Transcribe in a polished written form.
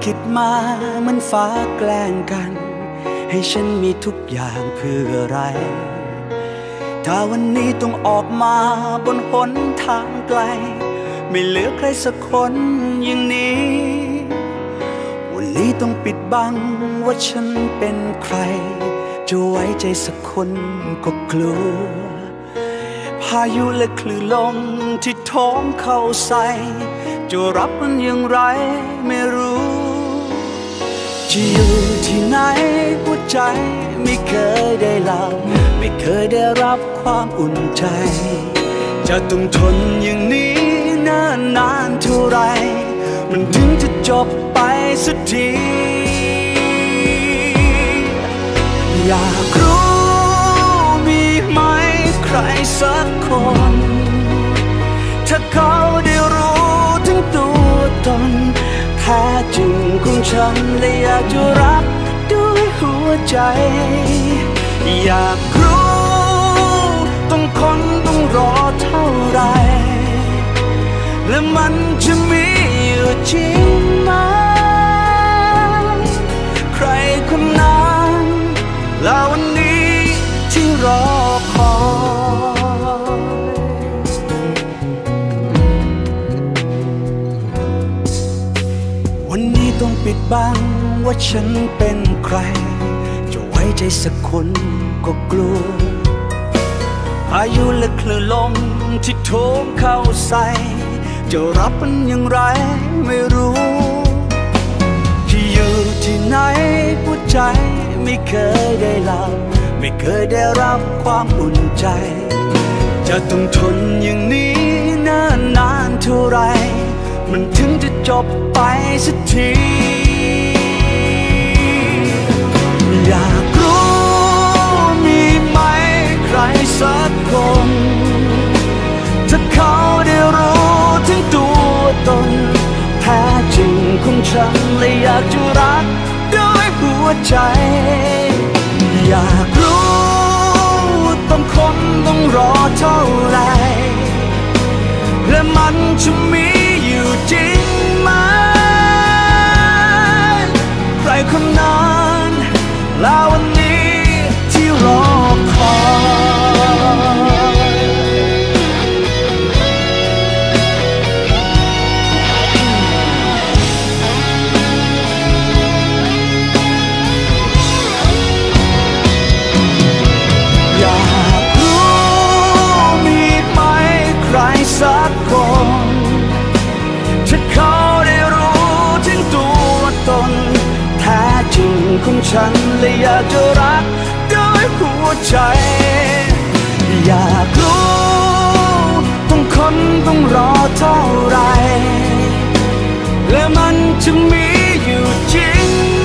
คิดมามันฟ้าแกล้งกันให้ฉันมีทุกอย่างเพื่ออะไรถ้าวันนี้ต้องออกมาบนหนทางไกลไม่เหลือใครสักคนอย่างนี้วันนี้ต้องปิดบังว่าฉันเป็นใครจะไว้ใจสักคนก็กลัวพายุและคลื่นลมที่โถมเข้าใส่จะรับมันอย่างไรไม่รู้จะอยู่ที่ไหนหัวใจไม่เคยได้หลับไม่เคยได้รับความอุ่นใจจะต้องทนอย่างนี้นานเท่าไรมันถึงจะจบไปสักทีอยากรู้มีไหมใครสักคนถ้าเขาได้รู้ถึงตัวตนแท้จริงของฉันและอยากจะรักด้วยหัวใจอยากรู้ต้องคนต้องรอเท่าไรและมันจะมีอยู่จริงไหมใครคนนั้นแล้ววันนี้ที่รอคอยวันนี้ต้องปิดบังว่าฉันเป็นใครจะไว้ใจสักคนก็กลัวพายุและคลื่นลมที่โถมเข้าใส่จะรับมันอย่างไรไม่รู้ที่อยู่ที่ไหนหัวใจไม่เคยได้หลับไม่เคยได้รับความอุ่นใจจะต้องทนอย่างนี้นานเท่าไรมันถึงจะจบไปสักทีอยากรู้มีไหมใครสักคนถ้าเขาได้รู้ถึงตัวตนแท้จริงของฉันและอยากจะรักด้วยหัวใจอยากรู้ต้องคนต้องรอเท่าไรและมันจะมีอยู่จริงไหมใครคนนั้นแล้ววันนี้ที่รอคอยอยากรู้มีไหมใครสักคนถ้าเขาได้รู้ถึงตัวตนแท้จริงของฉันและอยากจะรักด้วยหัวใจอยากรู้ต้องคนต้องรอเท่าไรและมันจะมีอยู่จริง